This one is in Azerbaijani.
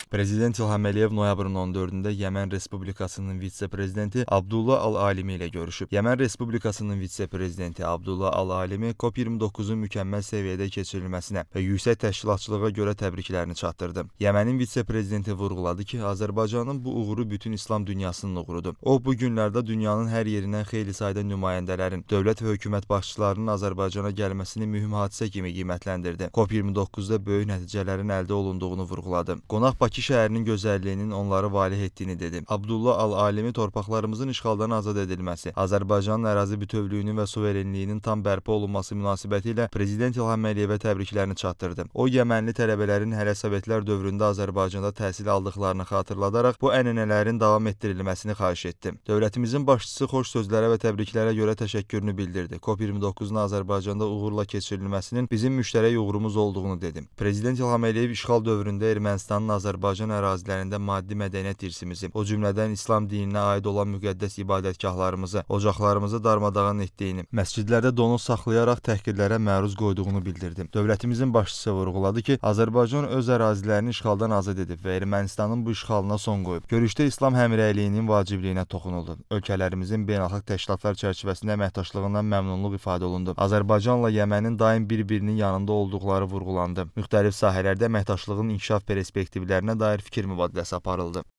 Prezident İlham Əliyev noyabrın 14-də Yəmən Respublikasının vitse-prezidenti Abdullah Al-Alimi ilə görüşüb. Yəmən Respublikasının vitse-prezidenti Abdullah Al-Alimi COP29-un mükəmməl səviyyədə keçirilməsinə və yüksək təşkilatçılığa görə təbriklərini çatdırdı. Yəmənin vitse-prezidenti vurğuladı ki, Azərbaycanın bu uğuru bütün İslam dünyasının uğurudur. O, bu günlərdə dünyanın hər yerindən xeyli sayda nümayəndələrin, dövlət və hökumət başçılarının Azərbaycana gəlməsini mühüm hadisə kimi qiymətləndirdi. COP29-da böyük nəticələrin əldə olunduğunu vurğuladı. Qonaq Bakı şəhərinin gözəlliyinin onları valeh etdiyini dedi. Abdullah Al-Alimi torpaqlarımızın işğaldan azad edilməsi, Azərbaycanın ərazi bütövlüyünün və suverenliyinin tam bərpa olunması münasibətilə Prezident İlham Əliyevə təbriklərini çatdırdı. O, Yəmənli tələbələrin hələ Sovetlər dövründə Azərbaycanda təhsil aldıqlarını xatırladaraq bu ənənələrin davam etdirilməsini xahiş etdi. Dövlətimizin başçısı xoş sözlərə və təbriklərə görə təşəkkürünü bildirdi. COP29-un Azərbaycanda uğurla keçirilməsinin bizim müştərək uğurumuz olduğunu dedi. Prezident İlham Əliyev işğal dövründə Ermənistanın Azərbaycan ərazilərində maddi mədəniyyət irsimizi, o cümlədən İslam dininə aid olan müqəddəs ibadətgahlarımızı, ocaqlarımızı darmadağın etdiyini, məscidlərdə donuz saxlayaraq təhqirlərə məruz qoyduğunu bildirdi. Dövlətimizin başçısı vurğuladı ki, Azərbaycan öz ərazilərini işğaldan azad edib və Ermənistanın bu işğalına son qoyub. Görüşdə İslam həmrəyliyinin vacibliyinə toxunuldu. Ölkələrimizin beynəlxalq təşkilatlar çərçivəsində əməkdaşlığından məmnunluq ifadə olundu. Azərbaycanla Yəmənin daim bir-birinin yanında olduqları vurğulandı. Müxtəlif sahələrdə əməkdaşlığın inkişaf perspektivlərinə dair fikir mübadiləsi aparıldı.